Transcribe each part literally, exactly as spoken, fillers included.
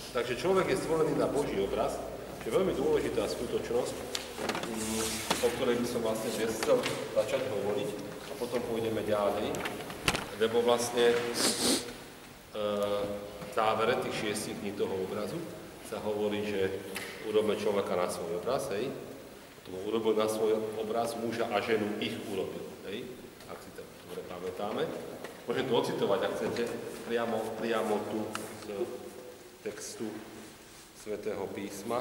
Takže človek je stvorený na Boží obraz, čo je veľmi dôležitá skutočnosť, o ktorej by som vlastne dnes chcel začať hovoriť a potom pôjdeme ďalej, lebo vlastne e, v závere tých šiestich dní toho obrazu sa hovorí, že urobme človeka na svoj obraz, hej, potom urobil na svoj obraz muža a ženu ich urobil, hej, ak si to dobre pamätáme. Môžem to ocitovať, ak chcete, priamo, priamo tu z textu Svätého písma.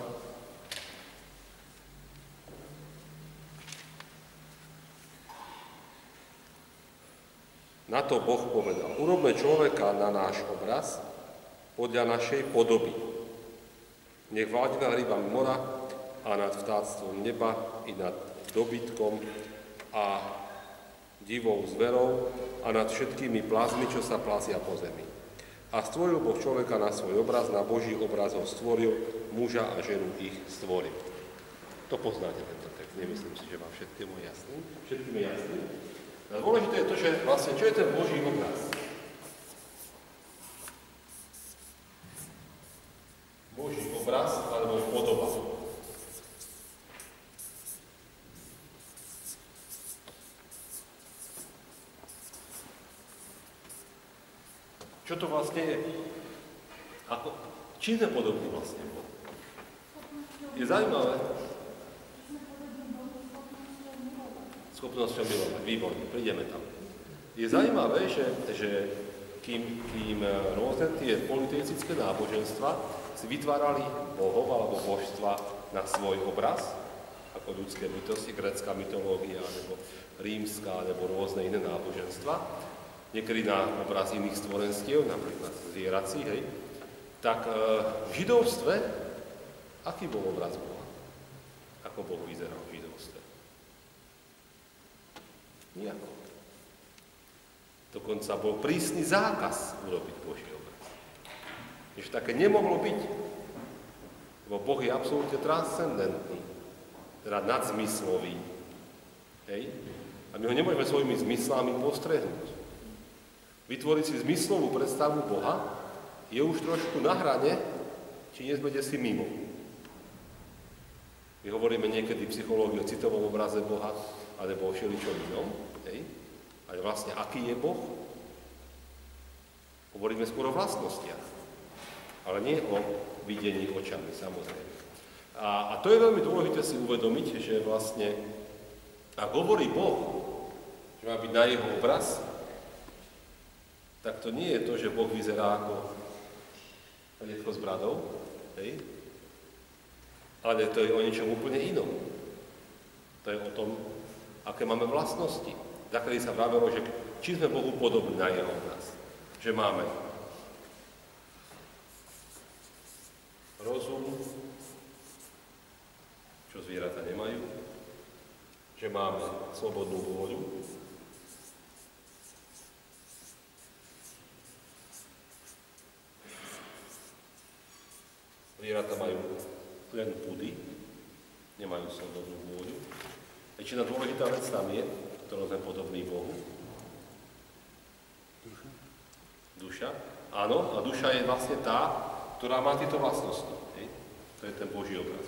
Na to Boh povedal, urobme človeka na náš obraz podľa našej podoby. Nech vládne nad rybami mora a nad vtáctvom neba i nad dobytkom a divou zverou a nad všetkými plazmi, čo sa plazia po zemi. A stvoril Boh človeka na svoj obraz, na Boží obraz ho stvoril, muža a ženu ich stvoril. To poznáte tento text, nemyslím si, že vám všetkému jasný. Všetkým je jasný. A dôležité je to, že vlastne, čo je ten Boží obraz? Boží obraz alebo podoba. Čo to vlastne je? Ako, čím sme podobní vlastne? Je zaujímavé. Schopnosťou milovať. Výborne, prídeme tam. Je zaujímavé, že, že kým, kým rôzne tie politeistické náboženstva si vytvárali bohov alebo božstva na svoj obraz, ako ľudské bytosti, grécka mytológia, alebo rímska, alebo rôzne iné náboženstva, niekedy na obraz iných stvorenstiev, napríklad zvierací, hej, tak v židovstve, aký bol obraz Boha? Ako Boh vyzeral v židovstve? Nijako. Dokonca bol prísny zákaz urobiť Boží obraz. Že také nemohlo byť. Lebo Boh je absolútne transcendentný, teda nadzmyslový. Hej? A my ho nemôžeme svojimi zmyslami postrehnúť. Vytvoriť si zmyslovú predstavu Boha je už trošku na hrane, či nie sme desi mimo. My hovoríme niekedy v psychológii o citovom obraze Boha, alebo o všeličom inom. Hej? Ale vlastne, aký je Boh? Hovoríme skôr o vlastnostiach, ale nie o videní očami, samozrejme. A, a to je veľmi dôležité si uvedomiť, že vlastne, ak hovorí Boh, že má byť na jeho obraz, tak to nie je to, že Boh vyzerá ako detko s bradou, hej? Ale to je o niečom úplne inom. To je o tom, aké máme vlastnosti. Zakedy sa vravelo, že či sme Bohu podobní na jeho obraz. Že máme rozum, čo zvieratá nemajú, že máme slobodnú vôľu, zvieratá majú len pudy, nemajú slobodnú vôľu. Väčšina dôležitá vec tam je, ktorou sme podobní Bohu. Duša. Duša. Áno, a duša je vlastne tá, ktorá má tieto vlastnosti. Hej? To je ten Boží obraz.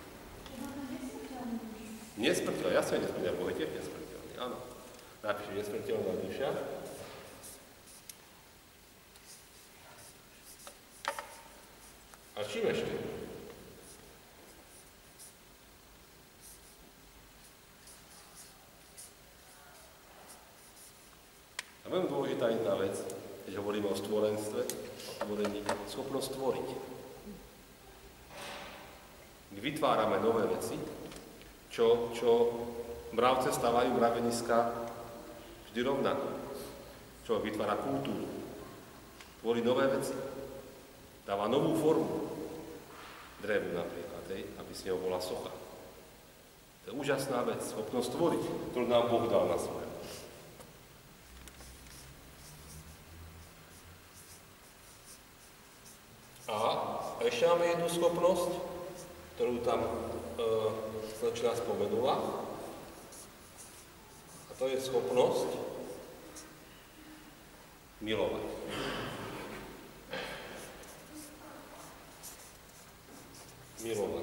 Nesmrteľná, jasne nesmrteľná, Boh je tiež nesmrteľný. Áno. Napíše nesmrteľná duša. A čím ešte? A veľmi dôležitá jedna vec, keď hovoríme o stvorenstve, o tvorení, schopnosť tvoriť. My vytvárame nové veci, čo, čo mravce stavajú mraveniska vždy rovnako. Človek vytvára kultúru, tvorí nové veci, dáva novú formu, drevu napríklad, hej, aby z neho bola socha. To je úžasná vec, schopnosť tvoriť, ktorú nám Boh dal na svoje. A ešte máme jednu schopnosť, ktorú tam e, slečna spomenula. A to je schopnosť milovať. milovať.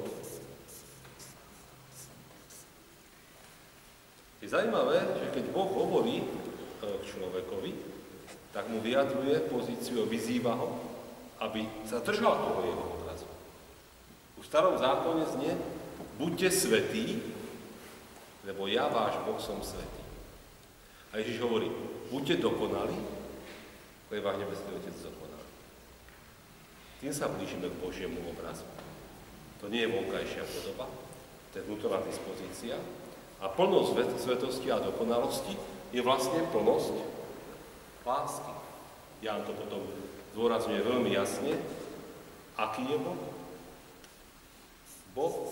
Je zaujímavé, že keď Boh hovorí k človekovi, tak mu vyjadruje pozíciu, vyzýva ho, aby sa držal toho jeho obrazu. V starom zákone znie, buďte svätí, lebo ja, váš Boh, som svätý. A Ježiš hovorí, buďte dokonalí, lebo je váš nebeský Otec dokonalý. Tým sa blížime k Božiemu obrazu. To nie je vonkajšia podoba, to je vnútorná dispozícia. A plnosť svetosti a dokonalosti je vlastne plnosť lásky. Ján to potom zdôrazňuje veľmi jasne. Aký je Boh? Boh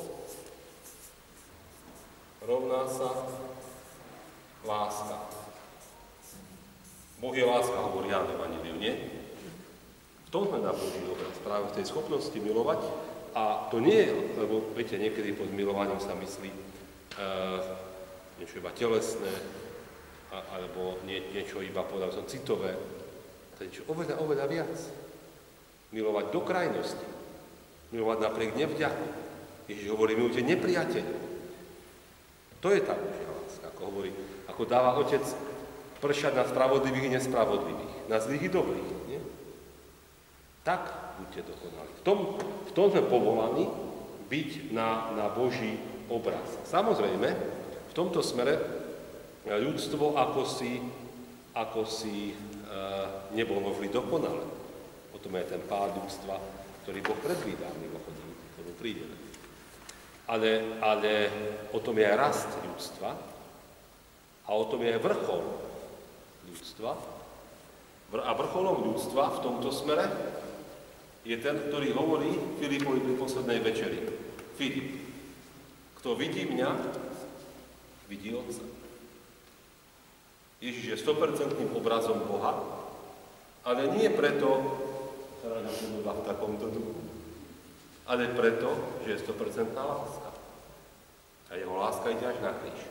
rovná sa láska. Boh je láska, hovorí Ján v Evanjeliu, nie? V tom sme na Boží obraz, práve v tej schopnosti milovať. A to nie je, lebo viete, niekedy pod milovaním sa myslí Uh, niečo iba telesné, a, alebo nie, niečo iba, povedal som, citové. To je niečo oveľa, oveľa viac. Milovať do krajnosti. Milovať napriek nevďaku. Ježiš hovorí, milujte nepriateľov. To je tá Božia láska, ako hovorí, ako dáva Otec pršať na spravodlivých i nespravodlivých, na zlých i dobrých. Nie? Tak buďte dokonali. V tom, v tom sme povolaní byť na, na Boží obraz. Samozrejme, v tomto smere ľudstvo ako si, ako si e, nebolo vždy dokonalé. Potom je ten pád ľudstva, ktorý Boh predvídal, mimochodom, ktorý príde. Ale, ale o tom je aj rast ľudstva a o tom je aj vrchol ľudstva. A vrcholom ľudstva v tomto smere je ten, ktorý hovorí Filipovi pri poslednej večeri. Filip, kto vidí mňa, vidí Otca. Ježiš je sto percent obrazom Boha, ale nie preto, v takomto duchu, ale preto, že je sto percent láska. A jeho láska ide až na kríž.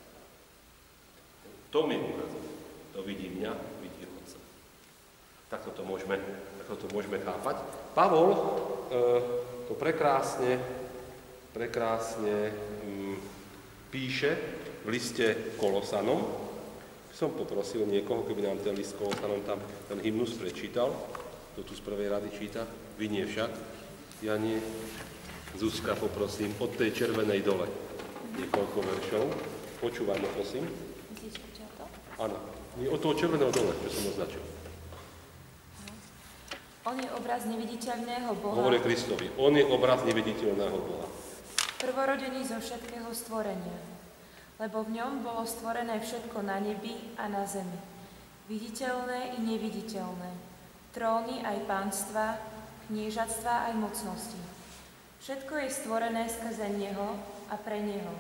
To mi obrazom. To vidí mňa, vidí Otca. Takto to môžeme, takto to môžeme chápať. Pavol e, to prekrásne prekrásne mm, píše v liste Kolosanom. Som poprosil niekoho, keby nám ten list Kolosanom tam ten hymnus prečítal. Kto tu z prvej rady číta? Vy nie však. Ja nie. Zuzka, poprosím, od tej červenej dole. Niekoľko veršov. Počúvajme, prosím. Myslíš to? Áno. Nie, od toho červeného dole, čo som označil. On je obraz neviditeľného Boha. Hovorí Kristovi. On je obraz neviditeľného Boha. Prvorodený zo všetkého stvorenia, lebo v ňom bolo stvorené všetko na nebi a na zemi, viditeľné i neviditeľné, tróny aj pánstva, kniežatstva aj mocnosti. Všetko je stvorené skrze Neho a pre Neho.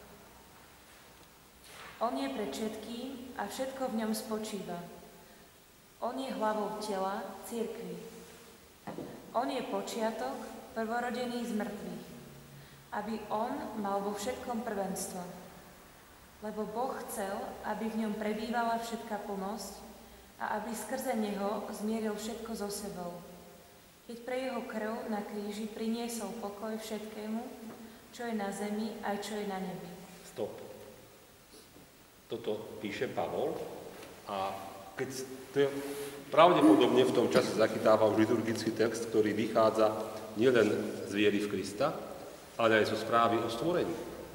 On je pred všetkým a všetko v ňom spočíva. On je hlavou tela, cirkvi. On je počiatok, prvorodený z mŕtvych, aby on mal vo všetkom prvenstvo. Lebo Boh chcel, aby v ňom prebývala všetká plnosť a aby skrze neho zmieril všetko so sebou. Keď pre jeho krv na kríži priniesol pokoj všetkému, čo je na zemi aj čo je na nebi. Stop. Toto píše Pavol a keď to je pravdepodobne v tom čase zachytáva už liturgický text, ktorý vychádza nielen z viery v Krista, ale aj zo správy o stvorení.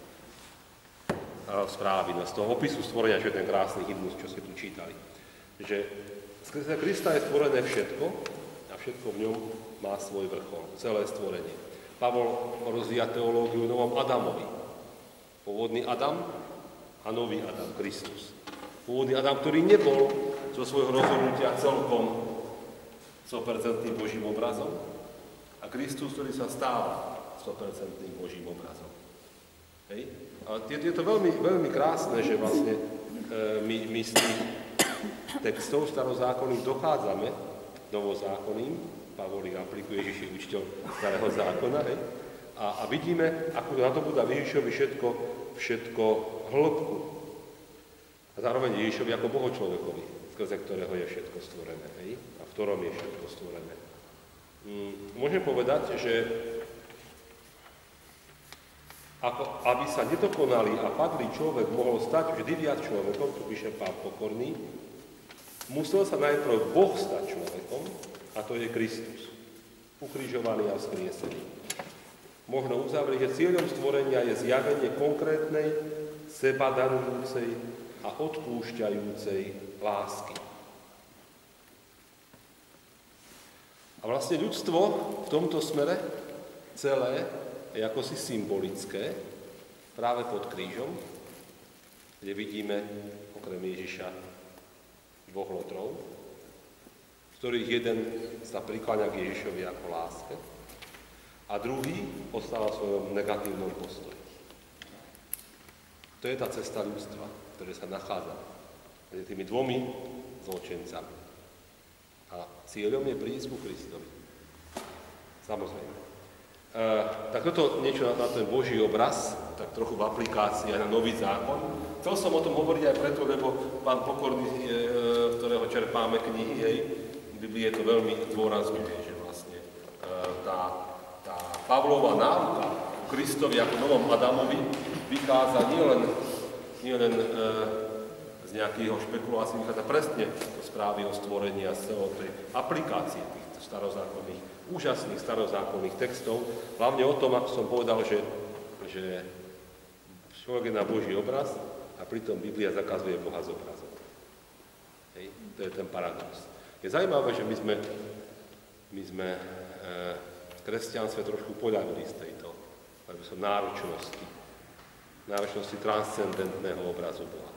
A správy, z toho opisu stvorenia, čo je ten krásny hymnus, čo ste tu čítali. Že skrze Krista je stvorené všetko a všetko v ňom má svoj vrchol, celé stvorenie. Pavol rozvíja teológiu o novom Adamovi. Pôvodný Adam a nový Adam, Kristus. Pôvodný Adam, ktorý nebol zo svojho rozhodnutia celkom sto percent Božím obrazom a Kristus, ktorý sa stáva sto percent Božím obrazom. Hej? A je, je to veľmi, veľmi krásne, že vlastne e, my, my z tých textov starozákonných dochádzame novozákonným. Pavol ich aplikuje, Ježiš je učiteľ starého zákona. Hej? A, a vidíme, ako nadobúda Ježišovi všetko, všetko hĺbku. A zároveň Ježišovi ako bohočlovekovi, skrze ktorého je všetko stvorené. Hej? A v ktorom je všetko stvorené. Mm, môžem povedať, že ako aby sa nedokonalý a padlý človek mohol stať vždy viac človekom, tu píše Pán Pokorný, musel sa najprv Boh stať človekom, a to je Kristus, ukrižovaný a vzkriesený. Možno uzavrieť, že cieľom stvorenia je zjavenie konkrétnej, sebadarujúcej a odpúšťajúcej lásky. A vlastne ľudstvo v tomto smere celé je akosi symbolické, práve pod krížom, kde vidíme okrem Ježiša dvoch lotrov, z ktorých jeden sa prikláňa k Ježišovi ako láske a druhý ostáva v svojom negatívnom postoji. To je tá cesta ľudstva, ktoré sa nachádza medzi tými dvomi zločencami. A cieľom je prísť ku Kristovi. Samozrejme. E, tak toto niečo na, na ten Boží obraz, tak trochu v aplikácii aj na Nový zákon. Chcel som o tom hovoriť aj preto, lebo Pán Pokorný, e, ktorého čerpáme knihy, hej, Biblie to veľmi zdôrazňuje, že vlastne e, tá, tá Pavlova náuka o Kristovi ako novom Adamovi vychádza nielen nie len, e, z nejakého špekulácií, vychádza presne do správy o stvorení a z celého tej aplikácie týchto starozákonných, úžasných starozákonných textov. Hlavne o tom, ako som povedal, že, že človek je na Boží obraz a pritom Biblia zakazuje Boha zobrazovať. Hej, to je ten paradox. Je zaujímavé, že my sme, my sme e, v kresťanstve trošku poľavili z tejto náročnosti, náročnosti transcendentného obrazu Boha.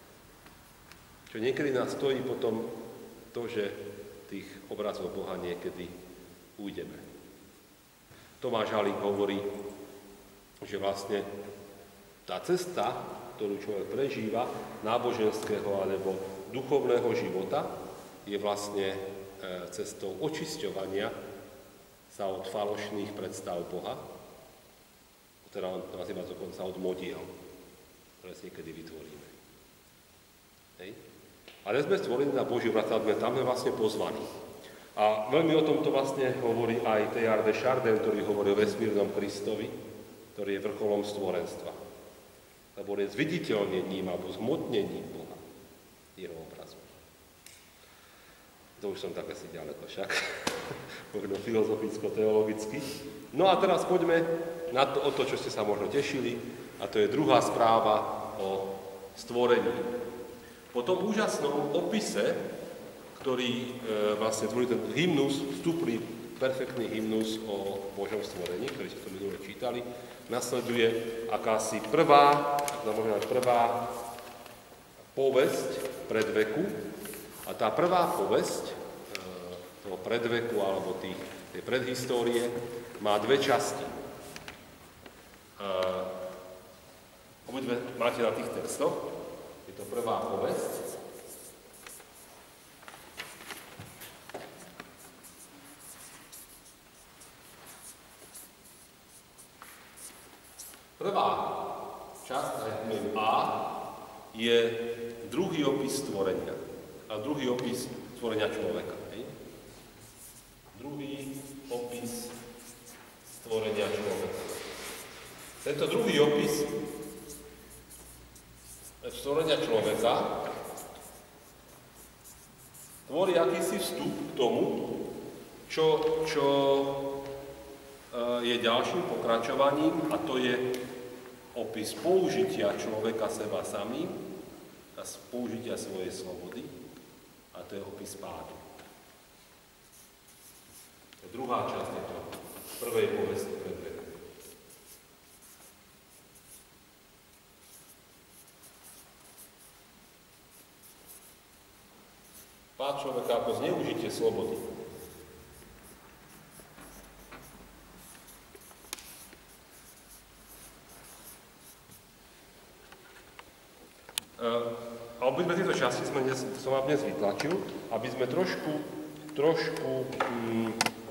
Čo niekedy nás stojí potom to, že tých obrazov Boha niekedy ujdeme. Tomáš Halík hovorí, že vlastne tá cesta, ktorú človek prežíva, náboženského alebo duchovného života, je vlastne cestou očisťovania sa od falošných predstav Boha, ktorá on nazýva dokonca od modiel, ktoré si niekedy vytvoríme. Hej. Ale sme stvorení na Boží obraz, tam sme vlastne pozvaní. A veľmi o tomto vlastne hovorí aj Teilhard de Chardin, ktorý hovorí o vesmírnom Kristovi, ktorý je vrcholom stvorenstva. Lebo je zviditeľnením alebo zmotnením Boha, jeho obrazu. To už som tak asi ďaleko však, možno filozoficko-teologicky. No a teraz poďme na to, o to, čo ste sa možno tešili, a to je druhá správa o stvorení. Po tom úžasnom opise, ktorý e, vlastne tvorí ten hymnus, vstupný, perfektný hymnus o Božom stvorení, ktorý ste to minule čítali, nasleduje akási prvá, ak môžeme prvá povesť predveku. A tá prvá povesť e, toho predveku alebo tých, tej predhistórie má dve časti. E, obidve máte na tých textoch. Je to prvá povesť. Prvá časť, A, je druhý opis stvorenia. A druhý opis stvorenia človeka. Hej? Druhý opis stvorenia človeka. Tento druhý opis stvorenia človeka tvorí akýsi vstup k tomu, čo, čo je ďalším pokračovaním, a to je opis použitia človeka seba samým a použitia svojej slobody, a to je opis pádu. To je druhá časť je to prvej povesti predveku. Pád človeka ako zneužitie slobody. A obidve tieto časti sme dnes, som vám dnes vytlačil, aby sme trošku, trošku mm,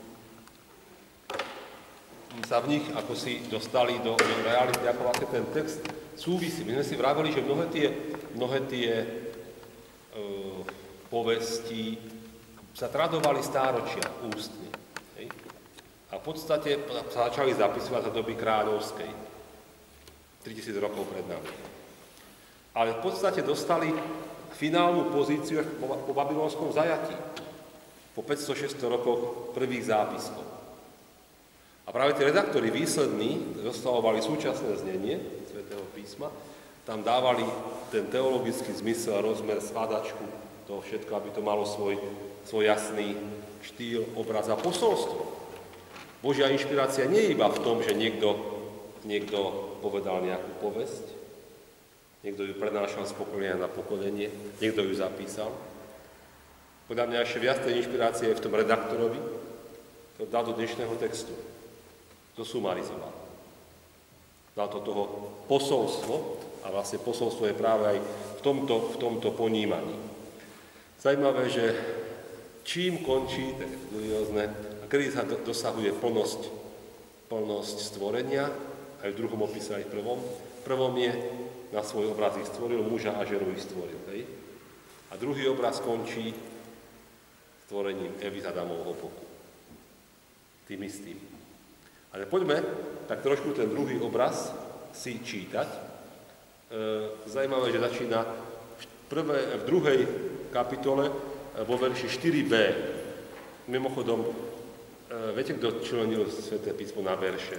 sa v nich ako si dostali do, do reality, ako vlastne ten text súvisí. My sme si vraveli, že mnohé tie, mnohé tie uh, povesti sa tradovali stáročia ústne. Hej? A v podstate sa začali zapisovať za doby kráľovskej. tritisíc rokov pred nami. Ale v podstate dostali finálnu pozíciu po, po babylonskom zajatí. Po päťsto šesťsto rokoch prvých zápiskov. A práve tí redaktori výslední zostavovali súčasné znenie Svätého písma, tam dávali ten teologický zmysel, rozmer, skladačku, to všetko, aby to malo svoj, svoj jasný štýl, obraz a posolstvo. Božia inšpirácia nie je iba v tom, že niekto, niekto povedal nejakú povesť, niekto ju prenášal z pokolenia na pokolenie, niekto ju zapísal. Podľa mňa ešte viac tej inšpirácie je v tom redaktorovi, to dal do dnešného textu, zosumarizoval. Dal to toho posolstvo, a vlastne posolstvo je práve aj v tomto, v tomto ponímaní. Zajímavé, že čím končí, tak je kuriózne, a kedy sa do, dosahuje plnosť, plnosť stvorenia, aj v druhom opise, aj v prvom. V prvom je, na svoj obraz ich stvoril, muža a ženu ich stvoril. Hej? A druhý obraz končí stvorením Evy z Adamovho boku. Tým istým. Ale poďme tak trošku ten druhý obraz si čítať. Zajímavé, že začína v, prvé, v druhej kapitole vo verši štyri bé. Mimochodom, viete, kto členil Sväté písmo na verše?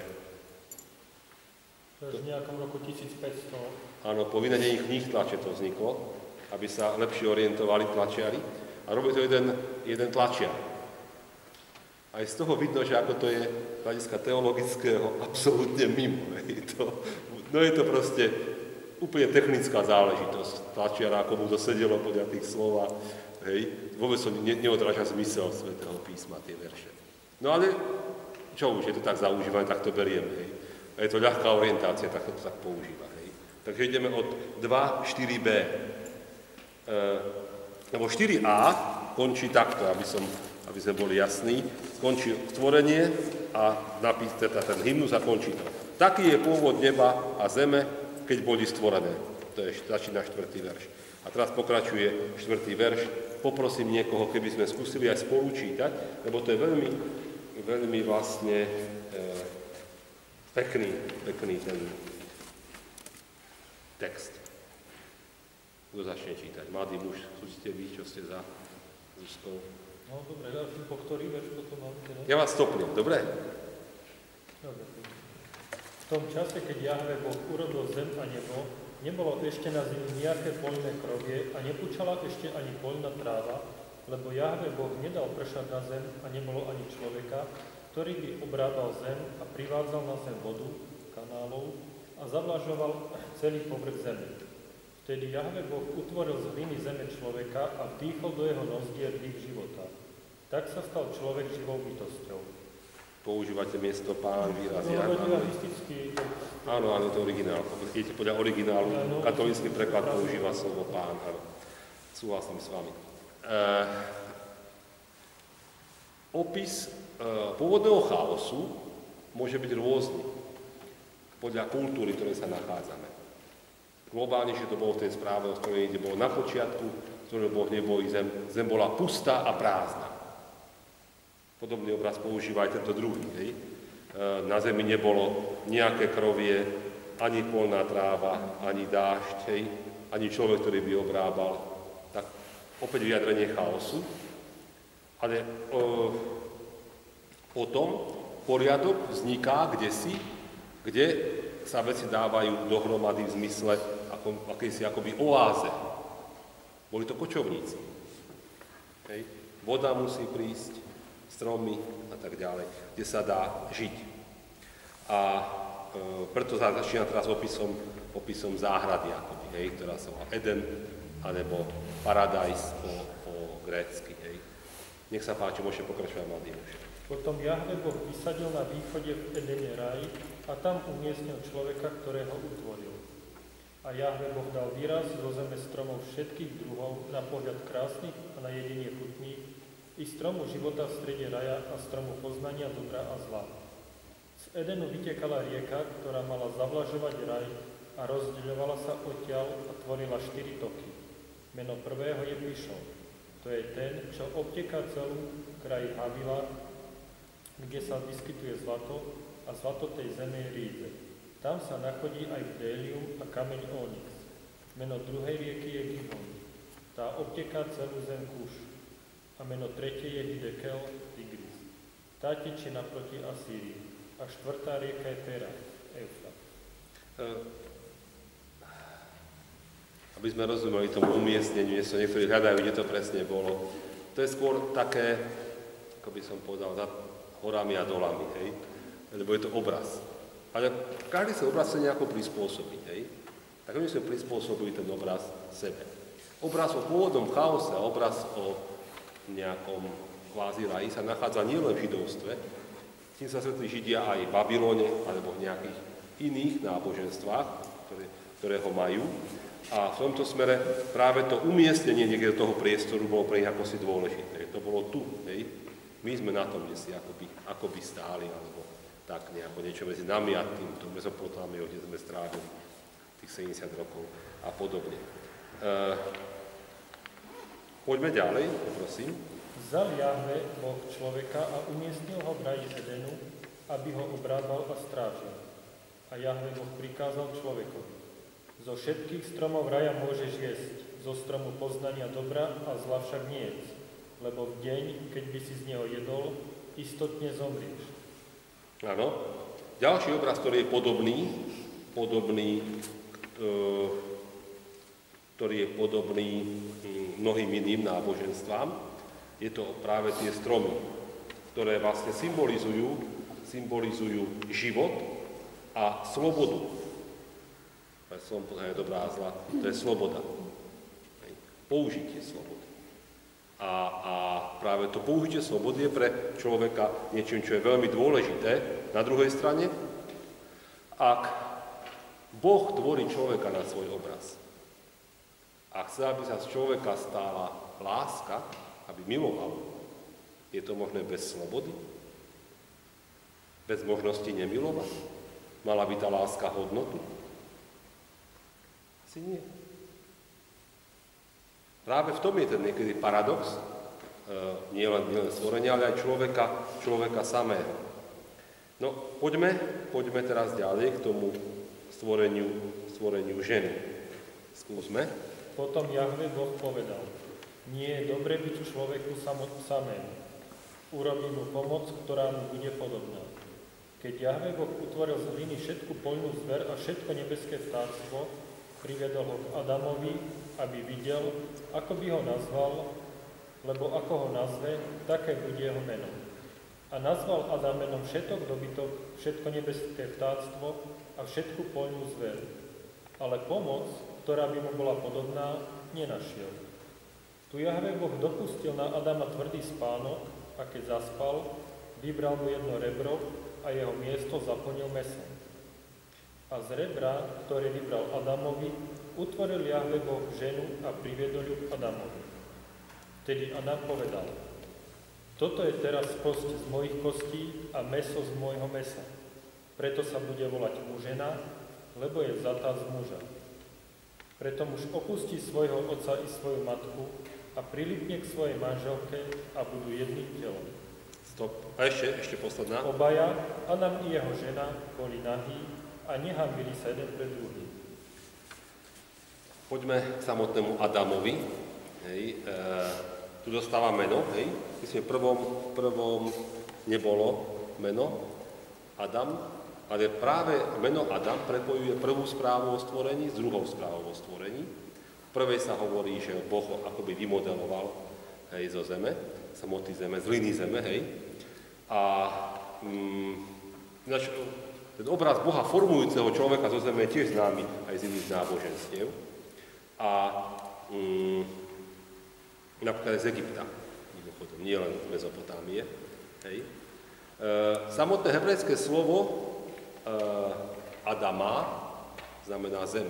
To je v nejakom roku tisícpäťsto. Áno, po vyvedení kníh tlače to vzniklo, aby sa lepšie orientovali tlačiari. A robí to jeden, jeden tlačiar. Aj z toho vidno, že ako to je z hľadiska teologického absolútne mimo. To, no je to proste úplne technická záležitosť tlačiara, ako mu to sedelo podľa tých slov. Hej, vôbec to ne, neodráža zmysel Svätého písma, tie verše. No ale, čo už, je to tak zaužívané, tak to berieme. Hej. A je to ľahká orientácia, tak to tak používa. Hej. Takže ideme od dva štyri bé. E, lebo štyri á končí takto, aby, som, aby sme boli jasní. Končí stvorenie a napís, teda ten hymnus a končí to. Taký je pôvod neba a zeme, keď boli stvorené. To je, začína štvrtý verš. A teraz pokračuje štvrtý verš. Poprosím niekoho, keby sme skúsili aj spolu čítať, lebo to je veľmi, veľmi vlastne e, pekný, pekný ten text. Kto začne čítať? Mladý muž, skúsite vy, čo ste za Zuzkou. No dobre, ja po ktorý verš potom mám teda? Ja vás stopnem, dobre? Dobre. V tom čase, keď Jahve Boh urobil zem a nebo, nebolo ešte na zemi nejaké poľné krovie a nepúčala ešte ani poľná tráva, lebo Jahve Boh nedal pršať na zem a nebolo ani človeka, ktorý by obrábal zem a privádzal na zem vodu, kanálov a zavlažoval celý povrch zeme. Vtedy Jahve Boh utvoril z hliny zeme človeka a vdýchol do jeho nozdier dých života. Tak sa stal človek živou bytosťou. Používate miesto pán, výraz no, Jahve. Áno, áno, to je originál. Idete podľa originálu, no, katolícky preklad používa slovo pán. Áno. Súhlasím s vami. E, opis e, pôvodného chaosu môže byť rôzny podľa kultúry, v ktorej sa nachádzame. Globálne, že to bolo v tej správe, o ktorej ide, bolo na počiatku, z ktorého Boh nebol zem. Zem bola pustá a prázdna. Podobný obraz používa aj tento druhý. Hej. Na zemi nebolo nejaké krovie, ani polná tráva, ani dážď, hej, ani človek, ktorý by obrábal. Tak opäť vyjadrenie chaosu. Ale o, potom poriadok vzniká kdesi, kde sa veci dávajú dohromady v zmysle ako, akejsi akoby oáze. Boli to kočovníci. Hej. Voda musí prísť, stromy a tak ďalej, kde sa dá žiť. A e, preto sa začína teraz opisom, opisom záhrady, akoby, hej, ktorá sa volá Eden, alebo Paradise po, po grécky. Hej. Nech sa páči, môžete pokračovať, mladý muž. Potom Jahve Boh vysadil na východe v Edene raj a tam umiestnil človeka, ktorého utvoril. A Jahve Boh dal výraz zo zeme stromov všetkých druhov na pohľad krásnych a na jedenie chutných, i stromu života v strede raja a stromu poznania dobra a zla. Z Edenu vytekala rieka, ktorá mala zavlažovať raj a rozdeľovala sa odtiaľ a tvorila štyri toky. Meno prvého je Pišon. To je ten, čo obteká celú kraj Havila, kde sa vyskytuje zlato a zlato tej zeme je rídze. Tam sa nachodí aj bdélium a kameň Onyx. Meno druhej rieky je Gihon. Tá obteká celú zem Kuš. A meno tretej je Hidekel, Tigris. Tá tečie naproti Asýrii. A štvrtá rieka je Tera, Eufrat. Aby sme rozumeli tomu umiestneniu, nie sú niektorí hľadajú, kde to presne bolo. To je skôr také, ako by som povedal, za horami a dolami, hej? Lebo je to obraz. Ale každý sa obraz chce nejako prispôsobiť, hej? Tak my sme prispôsobili ten obraz sebe. Obraz o pôvodnom chaose a obraz o nejakom kvázi raji sa nachádza nielen v židovstve, s tým sa stretli Židia aj v Babylone alebo v nejakých iných náboženstvách, ktoré, ktoré ho majú. A v tomto smere práve to umiestnenie niekde do toho priestoru bolo pre nich ako si dôležité. To bolo tu, hej? My sme na tom, kde si akoby, akoby stáli, alebo tak nejako niečo medzi nami a týmto Mezopotámiou, kde sme strávili tých sedemdesiat rokov a podobne. E, poďme ďalej, poprosím. Vzal Jahve Boh človeka a umiestnil ho v raji Edenu, aby ho obrázal a strážil. A Jahve Boh prikázal človekovi: zo všetkých stromov raja môžeš jesť, zo stromu poznania dobra a zla však nie jedz, lebo v deň, keď by si z neho jedol, istotne zomrieš. Áno. Ďalší obraz, ktorý je podobný, podobný, e, ktorý je podobný mnohým iným náboženstvám, je to práve tie stromy, ktoré vlastne symbolizujú, symbolizujú život a slobodu. Som poznanie dobrá a zla, to je sloboda. Použitie slobody. A, a práve to použitie slobody je pre človeka niečím, čo je veľmi dôležité. Na druhej strane, ak Boh tvorí človeka na svoj obraz a chce, aby sa z človeka stala láska, aby miloval, je to možné bez slobody? Bez možnosti nemilovať? Mala by tá láska hodnotu? Asi nie. Práve v tom je ten niekedy paradox, e, nie len, nie len stvorenia, ale aj človeka, človeka samého. No, poďme, poďme teraz ďalej k tomu stvoreniu, stvoreniu ženy. Skúsme. Potom Jahve Boh povedal: nie je dobre byť človeku samému. Urobí mu pomoc, ktorá mu bude podobná. Keď Jahve Boh utvoril z hliny všetku poľnú zver a všetko nebeské vtáctvo, priviedol ho k Adamovi, aby videl, ako by ho nazval, lebo ako ho nazve, také bude jeho meno. A nazval Adam menom všetok dobytok, všetko nebeské vtáctvo a všetku poľnú zver. Ale pomoc, ktorá by mu bola podobná, nenašiel. Tu Jahve Boh dopustil na Adama tvrdý spánok a keď zaspal, vybral mu jedno rebro a jeho miesto zaplnil mäsom. A z rebra, ktoré vybral Adamovi, utvoril Jahve Boh ženu a priviedol ju k Adamovi. Vtedy Adam povedal: toto je teraz kosť z mojich kostí a mäso z môjho mäsa. Preto sa bude volať mužena, lebo je vzatá z muža. Preto muž opustí svojho otca i svoju matku a prilipne k svojej manželke a budú jedným telom. Stop. A ešte, ešte posledná. Obaja, Adam i jeho žena, boli nahí a nehambili sa jeden pred druhým. Poďme k samotnému Adamovi. Hej. E, tu dostáva meno. Hej. Myslím, v prvom, prvom nebolo meno Adam, ale práve meno Adam prepojuje prvú správu o stvorení s druhou správou o stvorení. V prvej sa hovorí, že Boh ho akoby vymodeloval, hej, zo zeme, samotný zeme, z hliny zeme, hej. A mm, ináč, ten obraz Boha formujúceho človeka zo zeme je tiež známy aj z iných náboženstiev. A mm, napríklad z Egypta, nie len z Mezopotámie. Hej. E, samotné hebrejské slovo e, Adama znamená zem.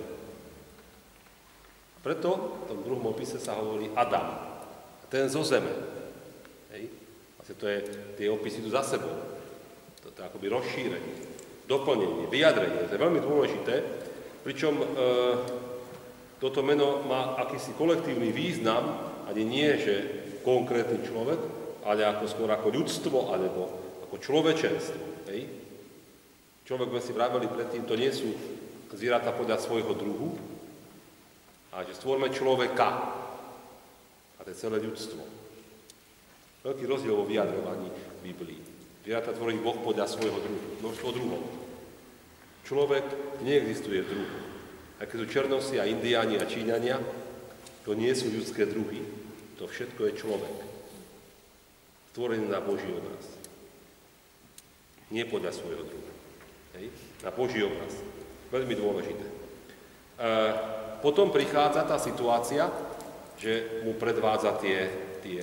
Preto v tom druhom opise sa hovorí Adam, ten zo zeme. Hej. Vlastne to je, tie opisy tu za sebou. To je akoby rozšírenie, doplnenie, vyjadrenie. To je veľmi dôležité, pričom e, toto meno má akýsi kolektívny význam, ani nie, že konkrétny človek, ale ako skôr ako ľudstvo, alebo ako človečenstvo. Hej? Človek, sme si vraveli predtým, to nie sú zvieratá podľa svojho druhu, ale že stvorme človeka. A to je celé ľudstvo. Veľký rozdiel vo vyjadrovaní v Biblii. Zvieratá tvorí Boh podľa svojho druhu. Množstvo druhov. Človek neexistuje druh. Aké sú Černosy a Indiáni a Číňania, to nie sú ľudské druhy. To všetko je človek. Stvorený na Boží obraz. Nie podľa svojho druhu. Hej? Na Boží obraz. Veľmi dôležité. E, potom prichádza tá situácia, že mu predvádza tie, tie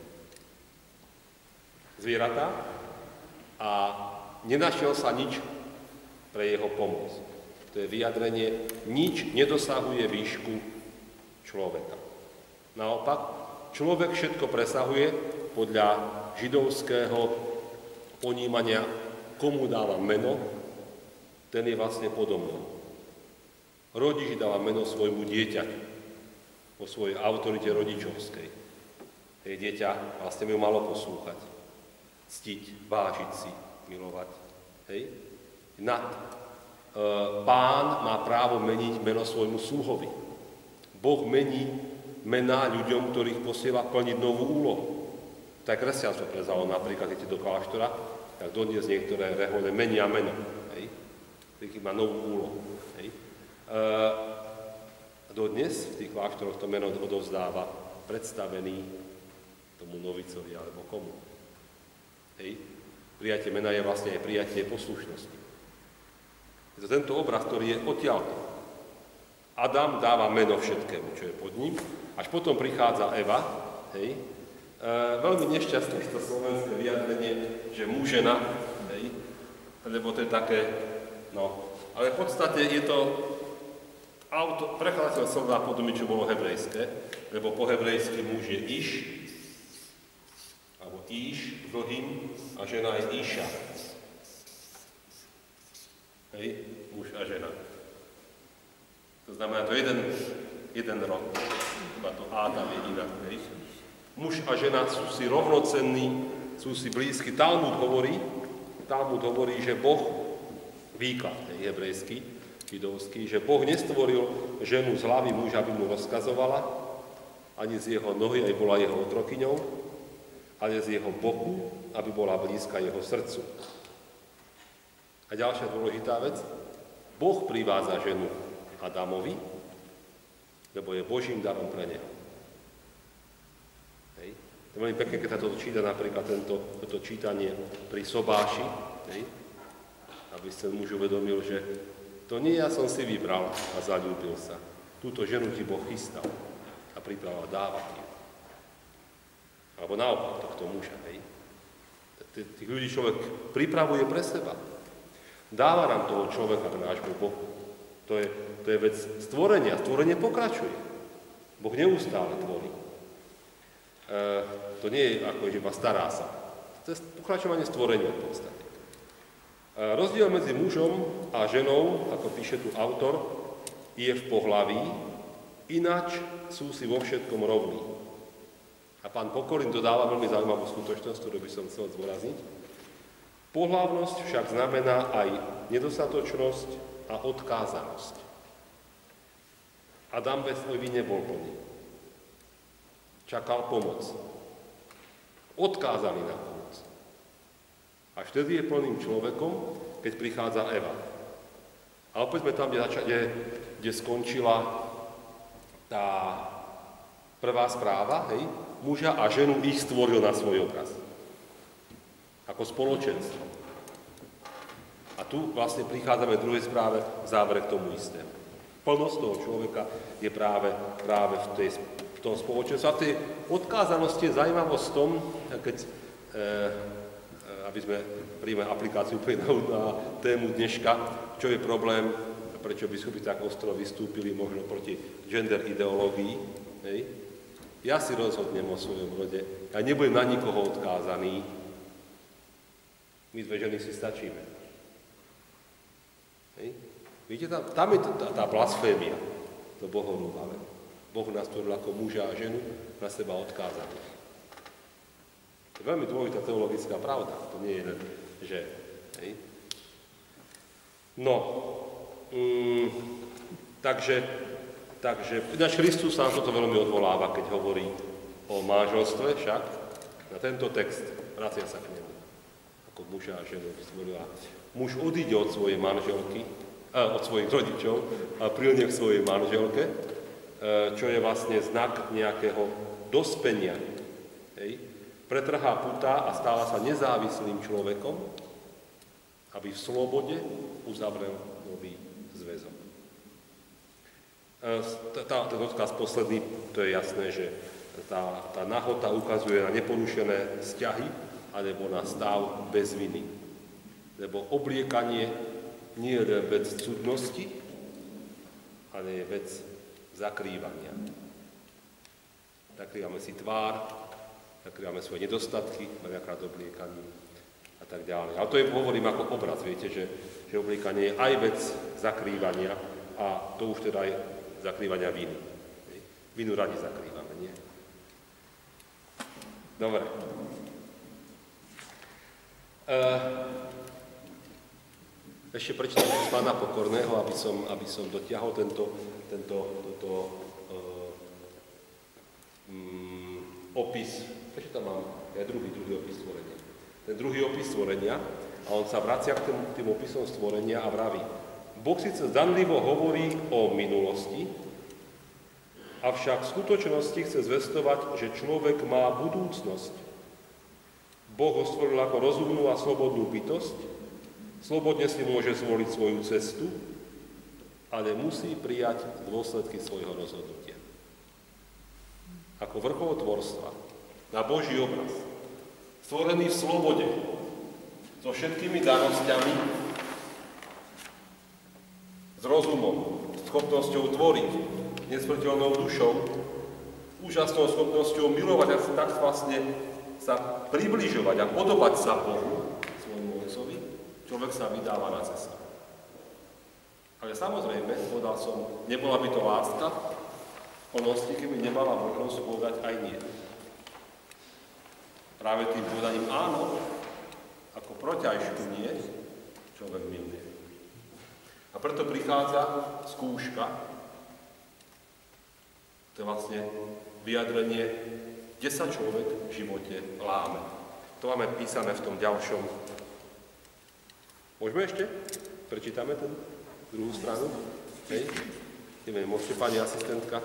zvieratá a nenašiel sa nič pre jeho pomoc. To je vyjadrenie, nič nedosahuje výšku človeka. Naopak, človek všetko presahuje podľa židovského ponímania, komu dáva meno, ten je vlastne podo mnou. Rodič dáva meno svojmu dieťaťu, vo svojej autorite rodičovskej. Hej, dieťa vlastne by malo poslúchať, ctiť, vážiť si, milovať. Hej? Nad. E, pán má právo meniť meno svojmu sluhovi. Boh mení mená ľuďom, ktorých posiela plniť novú úlohu. Tak kresťanstvo prezalo napríklad, keď do kláštora, tak dodnes niektoré rehole menia meno. Hej? Taký má novú úlohu. Hej? E, dodnes v tých kláštoroch to meno odovzdáva predstavený tomu novicovi alebo komu. Hej? Prijatie mena je vlastne aj prijatie poslušnosti. Je to tento obraz, ktorý je odtiaľto. Adam dáva meno všetkému, čo je pod ním, až potom prichádza Eva, hej? E, veľmi nešťastné to slovenské vyjadrenie, že mužena, hej? Lebo to je také, no, ale v podstate je to, auto, prekladateľ sa dá podobiť, čo bolo hebrejské, lebo po hebrejsky muž je iš, alebo iš, dlhým, a žena je iša. Hej, muž a žena. To znamená, to je jeden, jeden rod. Iba to Ádam je inak. Hej. Muž a žena sú si rovnocenní, sú si blízky. Talmud hovorí, Talmud hovorí, že Boh, výklad tej hebrejský, židovský, že Boh nestvoril ženu z hlavy muža, aby mu rozkazovala, ani z jeho nohy, aby bola jeho otrokyňou, ale z jeho boku, aby bola blízka jeho srdcu. A ďalšia dôležitá vec, Boh privádza ženu Adamovi, lebo je Božím darom pre neho. Hej. To je veľmi pekne, keď sa to číta, napríklad tento, toto čítanie pri sobáši, hej, aby sa muž uvedomil, že to nie ja som si vybral a zaľúbil sa. Túto ženu ti Boh chystal a pripravil dávať ju. Alebo naopak tohto muža. Hej. Tých ľudí človek pripravuje pre seba. Dáva nám toho človeka pre nášmu Bohu. To je, to je vec stvorenia. Stvorenie pokračuje. Boh neustále tvorí. E, to nie je ako, že iba stará sa. To je pokračovanie stvorenia v podstate. E, rozdiel medzi mužom a ženou, ako píše tu autor, je v pohlaví, ináč sú si vo všetkom rovní. A pán Pokolín dodáva veľmi zaujímavú skutočnosť, ktorú by som chcel zdôrazniť. Pohlavnosť však znamená aj nedostatočnosť a odkázanosť. Adam bez Evy nebol plný. Čakal pomoc. Odkázaný na pomoc. Až vtedy je plným človekom, keď prichádza Eva. A opäť sme tam, kde, kde, kde skončila tá prvá správa, hej? Muža a ženu ich stvoril na svoj obraz. Ako spoločenstvo. A tu vlastne prichádzame v druhej správe v závere k tomu istému. Plnosť toho človeka je práve, práve v, tej, v tom spoločenstve. A tej odkázanosti je zaujímavosť v tom, keď, e, aby sme príjme aplikáciu na, na tému dneška, čo je problém, prečo biskupy tak ostro vystúpili možno proti gender ideológii. Hej. Ja si rozhodnem o svojom rode. Ja nebudem na nikoho odkázaný. My dve ženy si stačíme. Hej. Vidíte, tam, tam je tá, tá blasfémia, to bohorúhale. Boh nás stvoril ako muža a ženu na seba odkázaných. To je veľmi dôležitá teologická pravda. To nie je len, že... Hej. No, mm, takže, takže ináč Kristus sa na toto veľmi odvoláva, keď hovorí o manželstve však. Na tento text vracia sa k nemu, ako muža a ženu stvorila. Muž odíde od svojej manželky, eh, od svojich rodičov a prilne k svojej manželke, eh, čo je vlastne znak nejakého dospenia. Hej. Pretrhá putá a stáva sa nezávislým človekom, aby v slobode uzavrel nový zväzok. Tá, ten odkaz posledný, to je jasné, že tá, tá nahota ukazuje na neporušené vzťahy alebo na stav bez viny. Lebo obliekanie nie je vec cudnosti, ale je vec zakrývania. Zakrývame si tvár, zakrývame svoje nedostatky, veľakrát obliekaním a tak ďalej. Ale to je, hovorím ako obraz, viete, že, že obliekanie je aj vec zakrývania a to už teda je zakrývania viny. Vinu radi zakrývame, nie? Dobre. Uh, ešte prečítam z Pána Pokorného, aby som, aby som dotiahol tento, tento, tento uh, um, opis. Prečo tam mám? Ja druhý, druhý opis stvorenia. Ten druhý opis stvorenia, a on sa vracia k tým, tým opisom stvorenia a vraví: Boh síce zdanlivo hovorí o minulosti, avšak v skutočnosti chce zvestovať, že človek má budúcnosť. Boh ho stvoril ako rozumnú a slobodnú bytosť, slobodne si môže zvoliť svoju cestu, ale musí prijať dôsledky svojho rozhodnutia. Ako vrchol tvorstva, na Boží obraz, stvorený v slobode, so všetkými danosťami, s rozumom, schopnosťou tvoriť, nesmrteľnou dušou, úžasnou schopnosťou milovať a tak vlastne sa približovať a podobať sa Bohu, svojmu Otcovi, človek sa vydáva na cestu. Ale samozrejme, povedal som, nebola by to láska, onosti, keby nemala možnosť povedať aj nie. Práve tým povedaním áno, ako protiažku nie, človek miluje. A preto prichádza skúška, to je vlastne vyjadrenie, kde sa človek v živote láme. To máme písané v tom ďalšom. Môžeme ešte? Prečítame ten druhú stranu? Hej? Neviem, môžete, pani asistentka?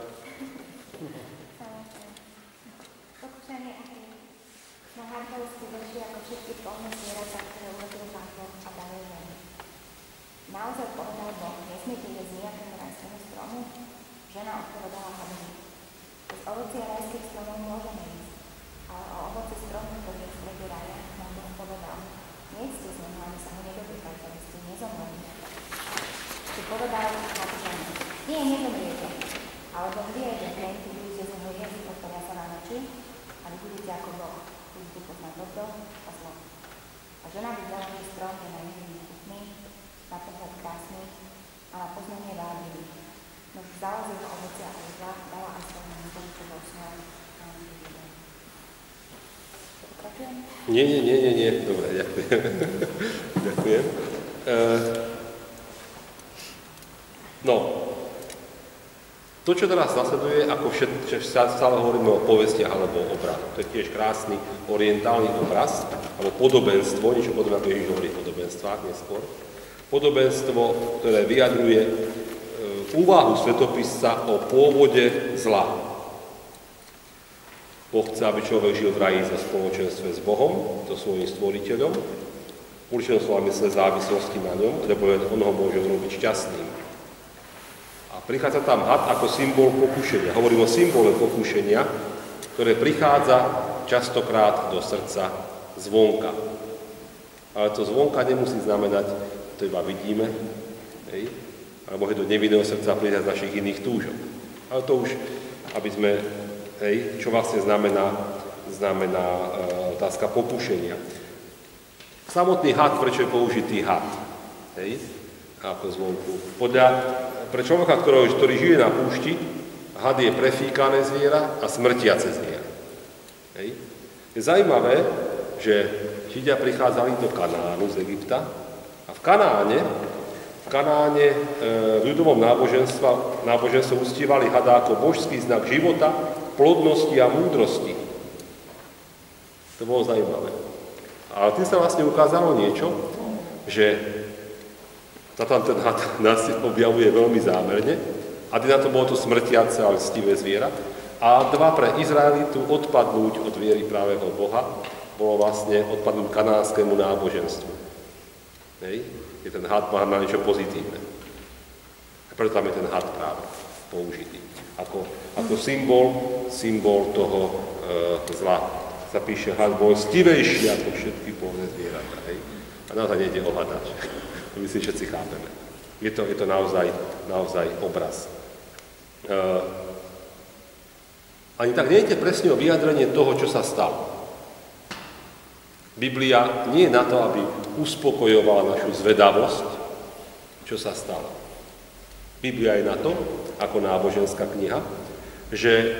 Pokušenie aký na Hartovsku vrší ako všetky plné zvieratá, ktoré urobil zákon a dali ženy. Naozaj povedal Boh, nesmiete jesť nejakého rajského stromu? Žena odpovedala Hadovi: z ovocia rajských stromov môžeme jesť, ale o ovoci stromu, ktorý je v strede raja, nám Boh povedal: nejedzte z neho, ani sa ho nedotýkajte, aby ste nezomreli. Ty povedal Hadu žene: nie, nezomriete, ale Boh vie, že deň, keď budete z neho jesť, otvoria sa vám oči, ale budete ako Boh, budete poznať dobro a zlo. A žena videla, že strom je najmilý chutný, na pohľad krásny a na poznanie vábivý. Nož vzala z jeho ovocia a jedla, dala aj svojmu mužovi, čo bol s ňou, a on vyvidel. Pokračujem? Nie, nie, nie, nie, nie. Dobre, ďakujem. Ďakujem. Uh, no, to, čo teraz nasleduje, ako všetko, stále hovoríme o povestiach alebo o obrazoch. To je tiež krásny orientálny obraz, alebo podobenstvo, niečo podobné, ako Ježiš hovorí v podobenstvách neskôr. Podobenstvo, ktoré vyjadruje e, úvahu svetopisca o pôvode zla. Boh chce, aby človek žil v raji za spoločenstve s Bohom, so svojím stvoriteľom. Určite slova mysle závislosti na ňom, lebo on ho môže robiť šťastným. A prichádza tam had ako symbol pokušenia. Hovorím o symbole pokušenia, ktoré prichádza častokrát do srdca zvonka. Ale to zvonka nemusí znamenať, to iba vidíme, hej? Ale môže do nevinného srdca prísť z našich iných túžob. Ale to už, aby sme, hej, čo vlastne znamená, znamená e, otázka pokušenia. Samotný had, prečo je použitý had? Hej? Ako zvonku. Podľa, pre človeka, ktorý, ktorý žije na púšti, had je prefíkané zviera a smrtiace zviera. Hej? Je zaujímavé, že Židia prichádzali do Kanánu z Egypta a v Kanáne v Kanáne e, v ľudovom náboženstve, náboženstve uctívali hada ako božský znak života, plodnosti a múdrosti. To bolo zaujímavé. Ale tým sa vlastne ukázalo niečo, že sa tam ten had nás objavuje veľmi zámerne, a na to bolo to smrtiace, ale ctivé zviera. A dva pre Izraelitu odpadnúť od viery právého Boha bolo vlastne odpadnúť kanánskemu náboženstvu. Hej? Je ten had má na niečo pozitívne. A preto tam je ten had práve použitý. Ako, ako symbol, symbol toho e, zla. Sa píše, had bol stivejší ako všetky pôvodné zvieratá. Hej? A naozaj nejde o hada. To my si všetci chápeme. Je to, je to naozaj, naozaj obraz. E, ani tak nejde presne o vyjadrenie toho, čo sa stalo. Biblia nie je na to, aby uspokojovala našu zvedavosť, čo sa stalo. Biblia je na to, ako náboženská kniha, že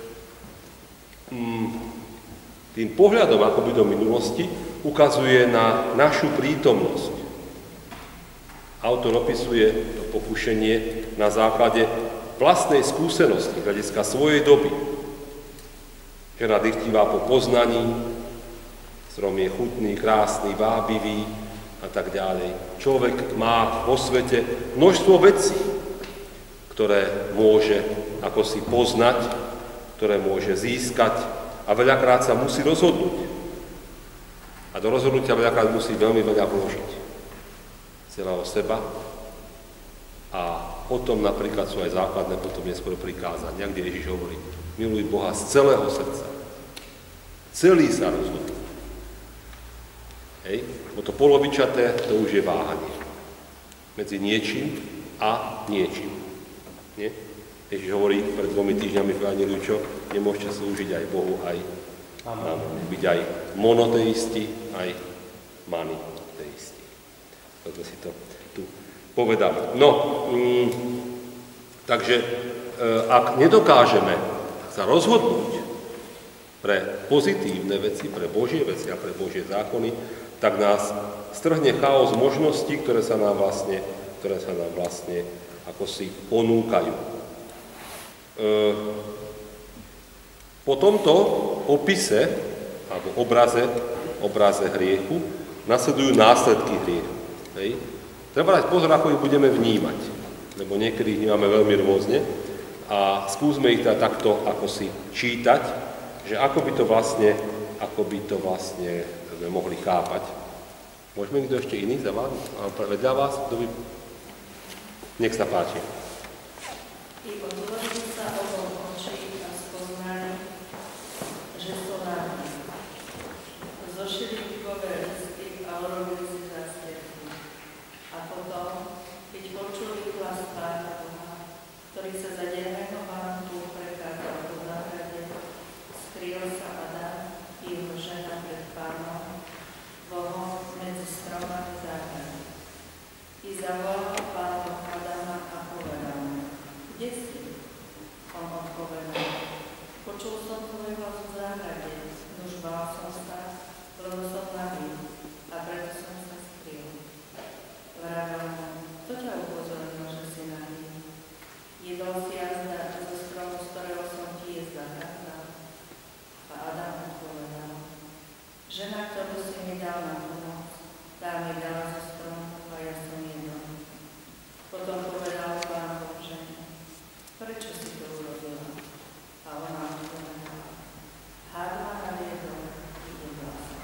mm, tým pohľadom akoby do minulosti ukazuje na našu prítomnosť. Autor opisuje to pokušenie na základe vlastnej skúsenosti, hľadiska svojej doby. Žena dychtivá po poznaní, strom je chutný, krásny, vábivý a tak ďalej. Človek má vo svete množstvo vecí, ktoré môže ako si poznať, ktoré môže získať a veľakrát sa musí rozhodnúť. A do rozhodnutia veľakrát musí veľmi veľa vložiť celého seba. A o tom napríklad sú aj základné potom neskôr prikázania, kde Ježiš hovorí, miluj Boha z celého srdca. Celý sa rozhodnú. Hej? Bo to polovičaté, to už je váhanie. Medzi niečím a niečím. Nie? Ježiš hovorí pred dvomi týždňami v Evanjeliu, čo nemôžete slúžiť aj Bohu, aj nám. Byť aj monoteisti, aj maniteisti. To si to tu povedal. No, mm, takže e, ak nedokážeme sa rozhodnúť pre pozitívne veci, pre Božie veci a pre Božie zákony, tak nás strhne chaos možností, ktoré sa nám vlastne, ktoré sa nám vlastne ako si ponúkajú. E, po tomto opise, alebo obraze, obraze hriechu, nasledujú následky hriechu. Hej. Treba dať pozor, ako ich budeme vnímať, lebo niekedy ich vnímame veľmi rôzne a skúsme ich teda takto ako si čítať, že ako by to vlastne, ako by to vlastne sme mohli chápať. Môžeme niekto ešte iný za vás? Vedľa vás? Kto by... Nech sa páči. I odloží sa obom očí a spoznali, že sú náhodní. Zošili figové listy a urobili si zástierky. A potom, keď počuli hlas Pána Boha, ktorý sa za denného vánku prechádzal po záhrade, skryl sa Adam i jeho žena pred Pánom Bohom medzi stromami záhrady. I zavolal Pán Boh Adama a povedal mu, kde si? On odpovedal, počul som tvoj hlas v záhrade, nuž bál som sa, lebo som nahý, a preto som sa skryl. Vravel mu, kto ťa upozornil, že si nahý? Jedol si jazda zo stromu, z ktorého som ti jesť zakázal? A Adam odpovedal, žena, ktorú si mi dal na pomoc, tá mi dala zo stromu a ja som jedol. Potom povedal Pán Boh žene, prečo si to urobila? A ona odpovedala, had ma naviedol, jedla som.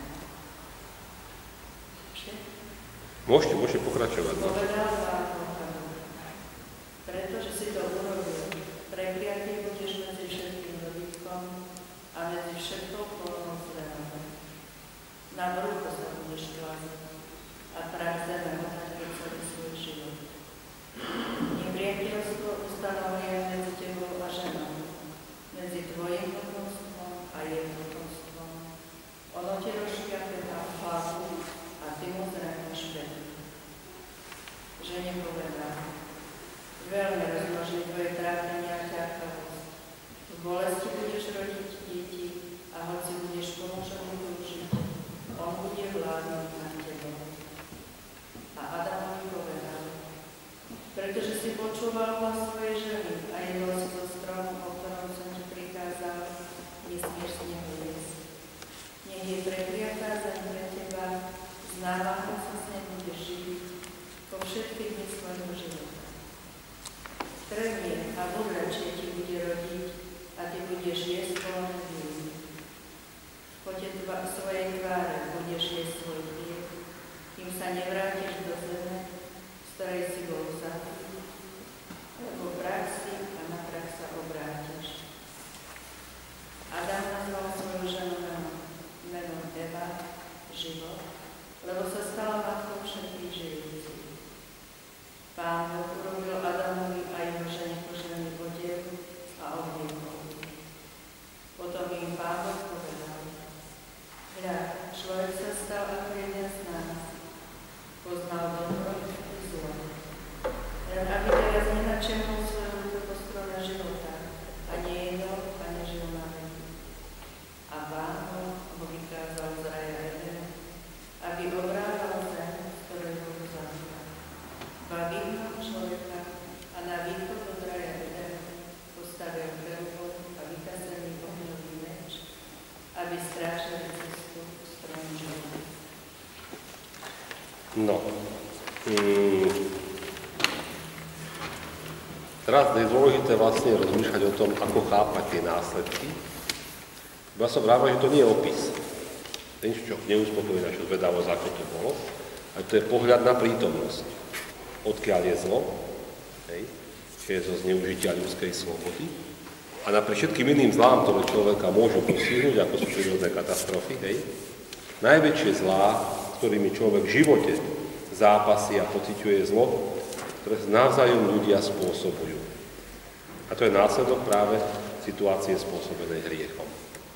Môžete, môžete pokračovať. No? Povedal Pán Boh, pretože si to urobil, prekliatý budeš medzi všetkým dobytkom a medzi všetkou polnou zveratou. Na brucho sa budeš klásť a prach zeme odhaduje celý svoj život. Nepriateľstvo ustanovuje medzi tebou a ženou, medzi tvojim potomstvom a jej potomstvom. Ono ti rozšľapne na hlavu a ty mu zraníš petu. Žene povedal, veľmi rozmnoží tvoje trápenie a ťarkavosť. V bolesti budeš rodiť deti a hoci budeš po mužovi túžiť, on bude vládnuť nad tebou. A Adamovi povedal, Pán Boh sa s ním bude živiť po všetky dni svojho života. Trnie a bodračie ti bude rodiť a ty budeš jesť plné vín. V pote tva, svojej tváre budeš jesť svoj chlieb, kým sa nevrátiš do zeme, z ktorej si bol vzatý, lebo prach si a na prach sa obrátiš. Adam nazval svoju ženu menom Eva, život, lebo sa stala matkou všetkých žijúcich. Pán Boh urobil Adamovi a jeho žene kožený odev a obliekol. Potom im Pán Boh povedal: Hľa, človek sa stal ako jeden z nás, poznal dobro i zlo. Len aby teraz nenačerpol svoju ruku po strome života a nejedol a nežil na zemi. A Pán Boh ho vykázal z raja Edenu, aby obrával zem, z ktorej bol vzatý. A vyhnal človeka a na východ od raja Edenu postavil cherubov a vykazený ohňový meč, aby strážili cestu k stromu života. No. Hmm. Teraz je dôležité vlastne rozmýšľať o tom, ako chápať tie následky. Ja som vrával, že to nie je opis. To je niečo, čo neuspokojí našu zvedavosť, ako to bolo. A to je pohľad na prítomnosť. Odkiaľ je zlo, hej, čo je zo zneužitia ľudskej slobody. A napriek všetkým iným zlám, ktoré človeka môžu postihnúť, ako sú prírodné katastrofy, hej, najväčšie zlá, s ktorými človek v živote zápasí a pociťuje zlo, ktoré navzájom ľudia spôsobujú. A to je následok práve situácie spôsobenej hriechom.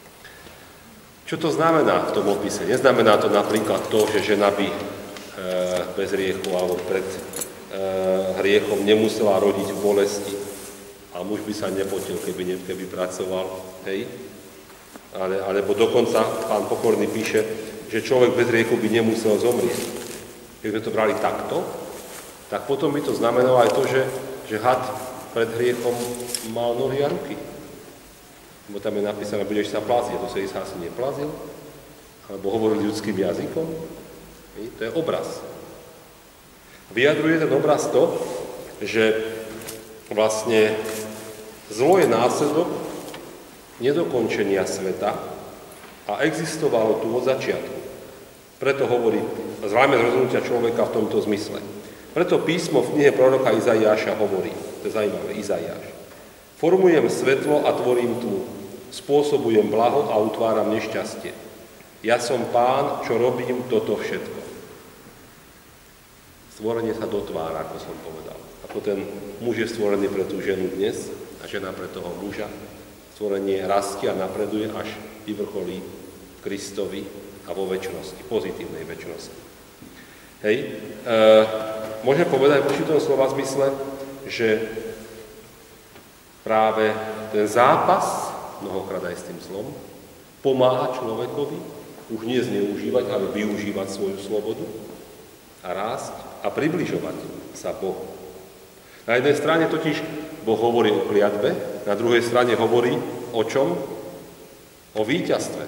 Čo to znamená v tom opise? Neznamená to napríklad to, že žena by e, bez hriechu alebo pred e, hriechom nemusela rodiť v bolesti a muž by sa nepotil, keby, ne, keby pracoval. Hej? Ale, alebo dokonca pán Pokorný píše, že človek bez hriechu by nemusel zomrieť. Keď sme to brali takto, tak potom by to znamenalo aj to, že, že had pred hriechom mal nohy a ruky. Lebo tam je napísané, budeš sa plaziť, to sa Isa asi neplazil, alebo hovoril ľudským jazykom. To je obraz. Vyjadruje ten obraz to, že vlastne zlo je následok nedokončenia sveta a existovalo tu od začiatku. Preto hovorí zrejme rozhodnutia človeka v tomto zmysle. Preto písmo v knihe proroka Izaiáša hovorí, to je zaujímavé, Izaiáš. Formujem svetlo a tvorím tmu, spôsobujem blaho a utváram nešťastie. Ja som Pán, čo robím toto všetko. Stvorenie sa dotvára, ako som povedal. Ako ten muž je stvorený pre tú ženu dnes a žena pre toho muža. Stvorenie rastie a napreduje, až vyvrcholí Kristovi a vo večnosti, pozitívnej večnosti. Hej. E, môžeme povedať v určitom slova zmysle, že práve ten zápas, mnohokrát aj s tým zlom, pomáha človekovi už nie zneužívať, ale využívať svoju slobodu a rásť a približovať sa Bohu. Na jednej strane totiž Boh hovorí o kliatbe, na druhej strane hovorí o čom? O víťazstve.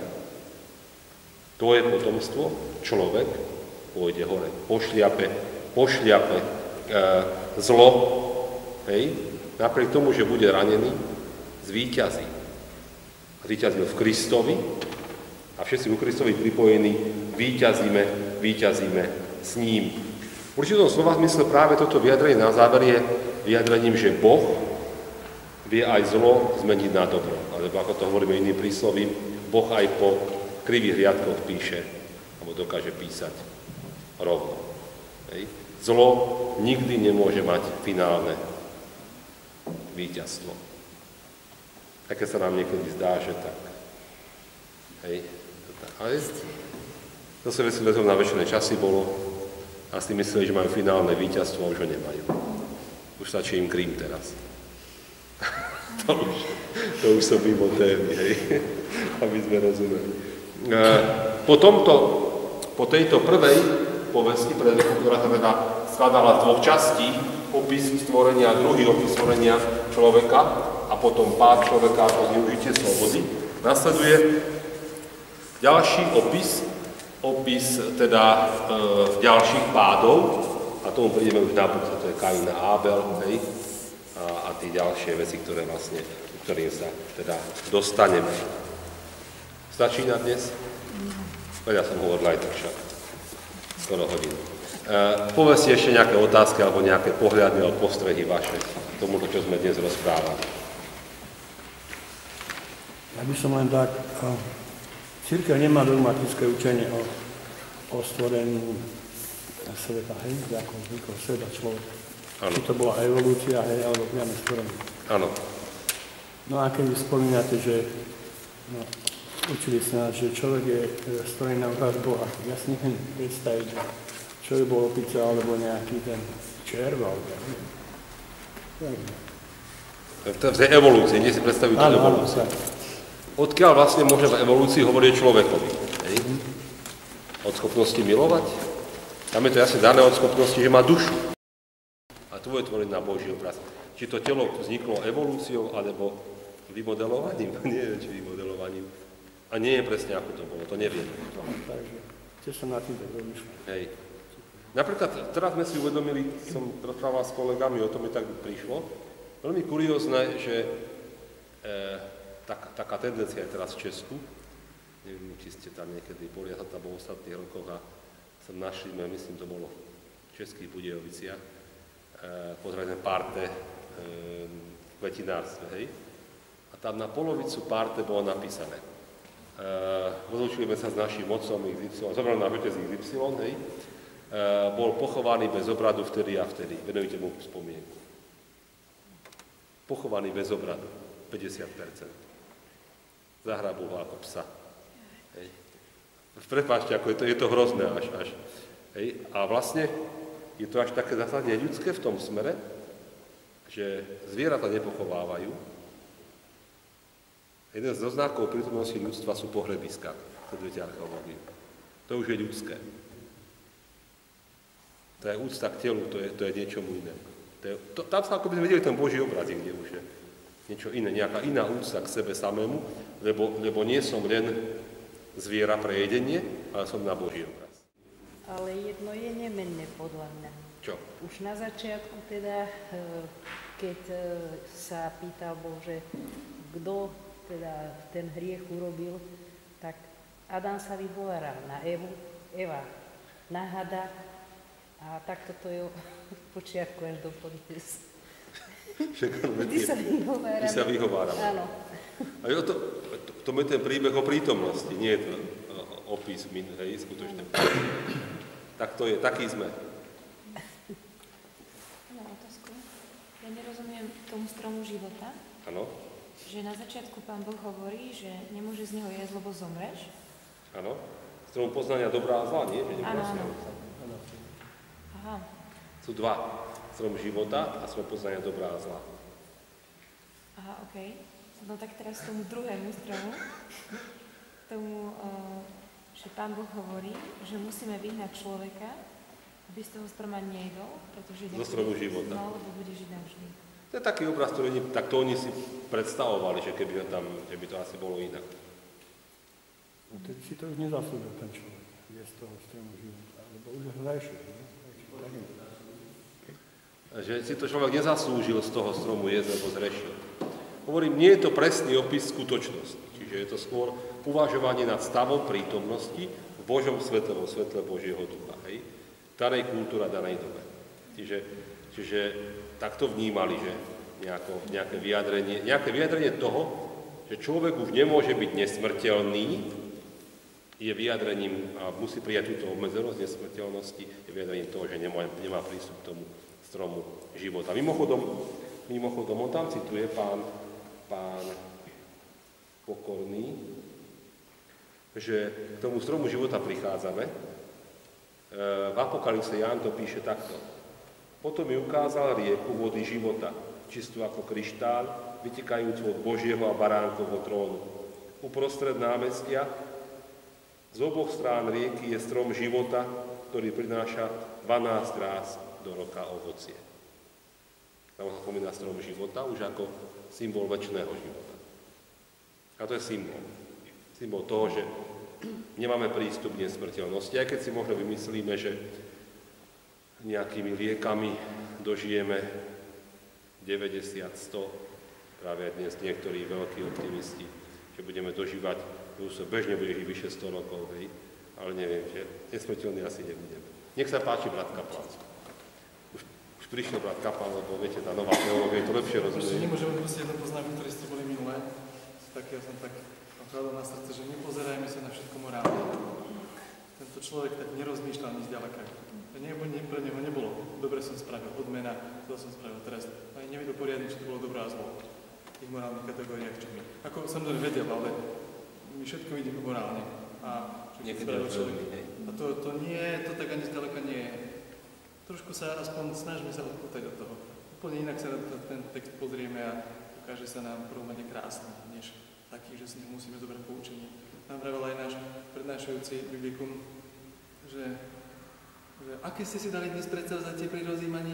To je potomstvo, človek pôjde hore, pošliape, pošliape e, zlo, hej, napriek tomu, že bude ranený, zvíťazí. Zvíťazíme v Kristovi a všetci u Kristovi pripojení víťazíme, víťazíme s ním. V určitom slova zmysle práve toto vyjadrenie na záver je vyjadrením, že Boh vie aj zlo zmeniť na dobro. Alebo ako to hovoríme iným príslovím, Boh aj po krivých riadkoch píše, alebo dokáže písať rovno. Hej. Zlo nikdy nemôže mať finálne víťazstvo. Také sa nám niekedy zdá, že tak. Hej. Ale to sa veci vezom na večné časy bolo a si mysleli, že majú finálne víťazstvo a už ho nemajú. Už stačí im Krím teraz. to, už, to už som mimo témy, hej. Aby sme rozumeli. Po tomto, po tejto prvej povesti, ktorá sa teda skladala z dvoch častí, opis stvorenia, druhý opis stvorenia človeka a potom pád človeka ako zneužitie slobody, nasleduje ďalší opis opis teda e, ďalších pádov, a tomu prídeme už na budúce, to je Kain a Abel, hej, a, a tie ďalšie veci, ktoré vlastne, ktorým sa teda dostaneme. Stačí na dnes? Veľa som hovoril aj tak však. Skoro hodinu. E, povedzte ešte nejaké otázky alebo nejaké pohľady alebo postrehy vaše k tomuto, čo sme dnes rozprávali. Ja by som len tak, cirkev nemá dogmatické učenie o, o stvorení sveta, hej, ako vznikol svet a človek. Ano. Či to bola evolúcia, hej, alebo priame stvorenie. Áno. No a keď vy spomínate, že no, učili sa nás, že človek je stvorený na obraz Boha, ja si neviem predstaviť, že človek bol opica, alebo nejaký ten červ, alebo neviem. V tej evolúcii, nie si predstaviť tú evolúciu. Odkiaľ vlastne môže v evolúcii hovoriť človekovi? Hej? Od schopnosti milovať? Tam je to jasne dané od schopnosti, že má dušu. A tu je tvorený na Boží obraz. Či to telo vzniklo evolúciou, alebo vymodelovaním? Nie, či vymodelovaním. A nie je presne, ako to bolo, to neviem. Takže, tiež som na tým tak rozmýšľal. Hej. Napríklad, teraz sme si uvedomili, som rozprával s kolegami, o tom mi tak prišlo, veľmi kuriózne, že e, tak, taká tendencia je teraz v Česku, neviem, či ste tam niekedy boli, ja som tam bol v ostatných rokoch a som našli, myslím, to bolo v Českých Budejoviciach, e, pozrieť parte e, v kvetinárstve, hej. A tam na polovicu parte bolo napísané. E, rozlučujeme sa s našim otcom iks ypsilon, zobral nám otec iks ypsilon, hej. E, bol pochovaný bez obradu vtedy a vtedy. Venujte mu spomienku. Pochovaný bez obradu. päťdesiat percent. Zahrabul ho ako psa. Hej. Prepáčte, ako je to, je to hrozné až, až. Hej. A vlastne je to až také zásadne ľudské v tom smere, že zvieratá nepochovávajú. Jeden z znakov prítomnosti ľudstva sú pohrebiska, sledujete archeológiu. To už je ľudské. To je úcta k telu, to je, to je niečomu inému. To je, to, tam sa ako by sme videli ten Boží obraz, kde už je niečo iné, nejaká iná úcta k sebe samému, lebo, lebo nie som len zviera pre jedenie, ale som na Boží obraz. Ale jedno je nemenné podľa mňa. Čo? Už na začiatku teda, keď sa pýtal Boh, že kto teda ten hriech urobil, tak Adam sa vyhováral na Evu, Eva na hada a takto to je od počiatku až do podpisu. Vždy sa vyhovárame. Vždy sa vyhovárame. Áno. A jo, to, to, to je ten príbeh o prítomnosti, nie je to opis, hej, skutočne. Tak to je, taký sme. Mám otázku. Ja nerozumiem tomu stromu života. Áno. Že na začiatku Pán Boh hovorí, že nemôže z neho jesť, lebo zomreš. Áno. Strom poznania dobrá a zla, nie? Áno, áno. Aha. Sú dva. Strom života a strom poznania dobrá a zla. Aha, okej. Okay. No tak teraz tomu druhému stromu, tomu, že Pán Boh hovorí, že musíme vyhnať človeka, aby z toho stroma nejedol, pretože... Zo stromu života. No, lebo bude žiť navždy. To je taký obraz, ktorý oni, tak to oni si predstavovali, že keby, tam, že by to asi bolo inak. No, teď si to už nezaslúžil ten človek, je z toho stromu života, lebo už ho zajšiel. Že si to človek nezaslúžil z toho stromu jesť, lebo zrešil. Hovorím, nie je to presný opis skutočnosti, čiže je to skôr uvažovanie nad stavom prítomnosti v Božom svetle, vo svetle Božieho ducha, hej? Danej kultúre, danej dobe. Čiže, čiže takto vnímali, že nejako, nejaké, vyjadrenie, nejaké vyjadrenie toho, že človek už nemôže byť nesmrteľný, je vyjadrením, a musí prijať túto obmedzenosť nesmrteľnosti, je vyjadrením toho, že nemá, nemá prístup k tomu stromu života. Mimochodom, mimochodom on tam cituje pán, pán Pokorný, že k tomu stromu života prichádzame. V Apokalypse Ján to píše takto. Potom mi ukázal rieku vody života, čistú ako kryštál, vytekajúcu od Božieho a baránkovho trónu. Uprostred námestia z oboch strán rieky je strom života, ktorý prináša dvanásť ráz do roka ovocie. Tam sa spomína strom života už ako symbol večného života. A to je symbol. Symbol toho, že nemáme prístup k nesmrteľnosti. Aj keď si možno vymyslíme, že nejakými liekami dožijeme deväťdesiat, sto, práve dnes niektorí veľkí optimisti, že budeme dožívať, bežne bude žiť vyše sto rokov, hej, ale neviem, že nesmrteľný asi nebudeme. Nech sa páči, brat Kaplan. Už, už prišiel brat Kaplan, lebo viete, tá nová teológia je to lepšie rozumie. Ešte nemôžeme pustiť jednu poznámku, ktoré ste boli minulé. Tak ja som tak kladol na srdce, že nepozerajme sa na všetko morálne. Tento človek tak nerozmýšľal ani zďaleka. Nie, nie, pre neho nebolo. Dobre som spravil, odmena, to som spravil trest. Ani nevedel poriadne, či to bolo dobré a zlo. V tých morálnych kategóriách, čo my. Ako samozrejme vedel, ale my všetko vidíme morálne. A čo spravil človek. A to, to nie, to tak ani zďaleka nie je. Trošku sa aspoň snažíme sa odpútať od toho. Úplne inak sa na ten text pozrieme a ukáže sa nám v prvom rade krásny, než taký, že si musíme zobrať poučenie. Nám vravel aj náš prednášajúci biblikum, že, že aké ste si dali dnes predsavzatie pri rozjímaní?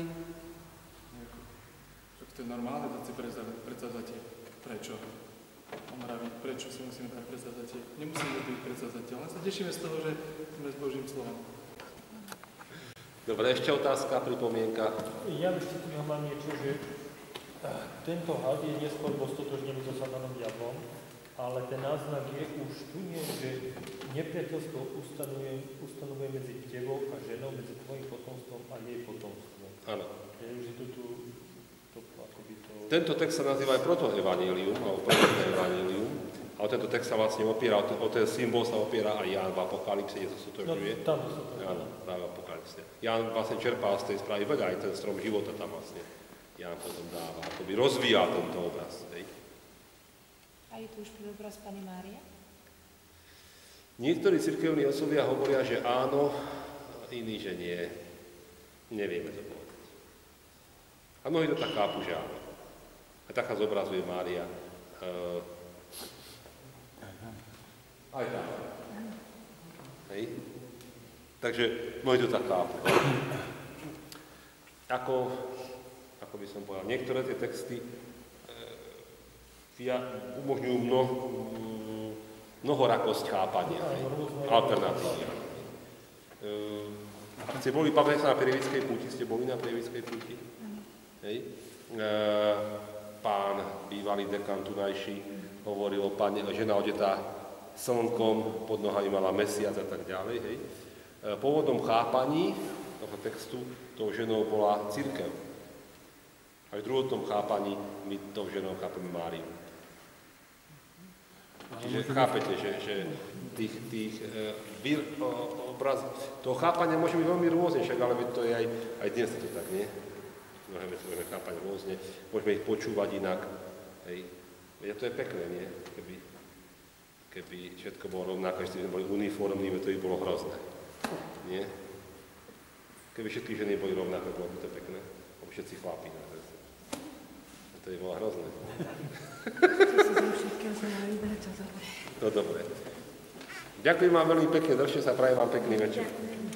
Že to je normálne dať si predsavzatie. Prečo? On vraví, prečo si musíme dať predsavzatie? Nemusíme byť predsavzatie, len sa tešíme z toho, že sme s Božím slovom. Dobre, ešte otázka, pripomienka. Ja ešte tu mám niečo, že tento had je neskôr bol stotožnený so satanom diablom, ale ten náznak je už tu nie, že nepriateľstvo ustanovuje, ustanovuje medzi tebou a ženou, medzi tvojim potomstvom a jej potomstvom. Áno. Je, že to tu, to, akoby to... Tento text sa nazýva aj protoevanílium, alebo protoevanílium, ale tento text sa vlastne opiera, o ten symbol sa opiera aj Ján v Apokalypse, kde sa stotožňuje. No, tam sa to... Áno, práve v Apokalypse. Ján vlastne čerpá z tej správy veľa, aj ten strom života tam vlastne Ján potom dáva, akoby rozvíja tento obraz. Hej. A je tu už predobraz Panny Márie? Niektorí cirkevní otcovia hovoria, že áno, iní, že nie. Nevieme to povedať. A mnohí to tak chápu, že áno. A taká zobrazuje Mária. Uh, aj tak. Hej. Takže mnohí to tak chápu. Ako, ako by som povedal, niektoré tie texty ja, umožňujú mno, mnohorakosť chápania, alternatívne. Ak ste boli, pamätáte sa na Prievidskej púti, ste boli na Prievidskej púti? Hej. E, pán, bývalý dekan tunajší, hovoril o pane, žena odetá slnkom, pod nohami mala mesiac a tak ďalej. Hej. E, po pôvodnom chápaní toho textu tou ženou bola cirkev. Aj v druhotnom chápaní my tou ženou chápeme Máriu. Čiže chápete, že, že tých, tých e, obraz, toho chápania môže byť veľmi rôzne, však ale to je aj, aj dnes to tak, nie? Mnohé veci môžeme chápať rôzne, môžeme ich počúvať inak. Hej. Veď to je pekné, nie? Keby, keby všetko bolo rovnaké, že sme boli uniformní, to by bolo hrozné. Nie? Keby všetky ženy boli rovnaké, bolo by to pekné. Lebo všetci chlapí. To by bolo hrozné. No dobre. Ďakujem vám veľmi pekne, držte sa, prajem vám pekný večer.